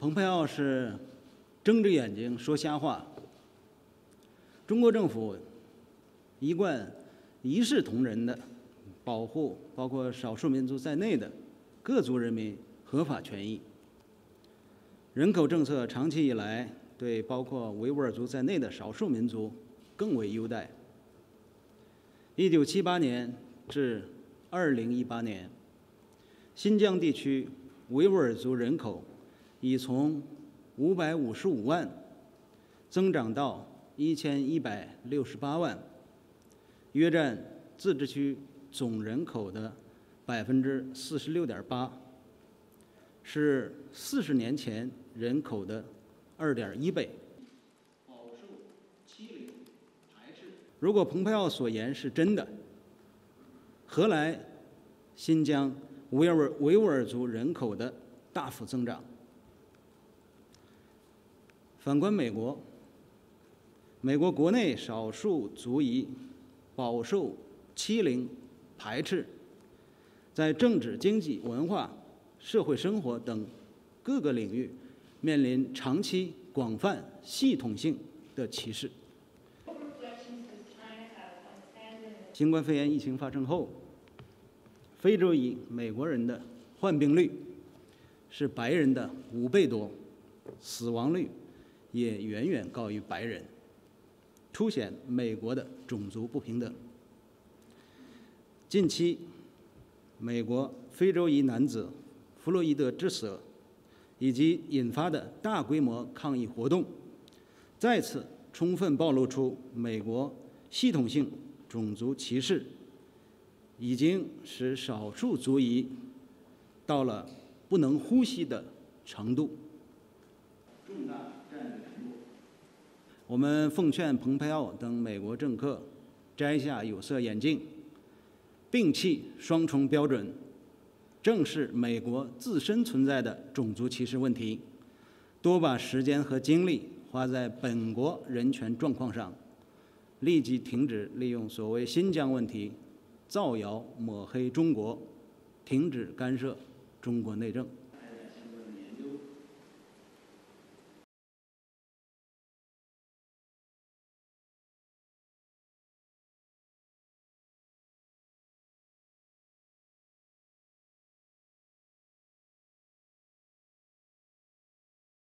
蓬佩奥是睁着眼睛说瞎话。中国政府一贯一视同仁地保护包括少数民族在内的各族人民合法权益。人口政策长期以来对包括维吾尔族在内的少数民族更为优待。1978年至2018年，新疆地区维吾尔族人口已从555万增长到1168万，约占自治区总人口的46.8%，是40年前人口的2.1倍。如果蓬佩奥所言是真的，何来新疆维吾尔族人口的大幅增长？反观美国，美国国内少数族裔饱受欺凌、排斥，在政治、经济、文化、社会生活等各个领域面临长期、广泛、系统性的歧视。新冠肺炎疫情发生后，非洲裔美国人的患病率是白人的5倍多，死亡率也远远高于白人，凸显美国的种族不平等。近期，美国非洲裔男子弗洛伊德之死以及引发的大规模抗议活动，再次充分暴露出美国系统性种族歧视已经使少数族裔到了不能呼吸的程度。我们奉劝蓬佩奥等美国政客摘下有色眼镜，摒弃双重标准，正视美国自身存在的种族歧视问题，多把时间和精力花在本国人权状况上，立即停止利用所谓新疆问题造谣抹黑中国，停止干涉中国内政。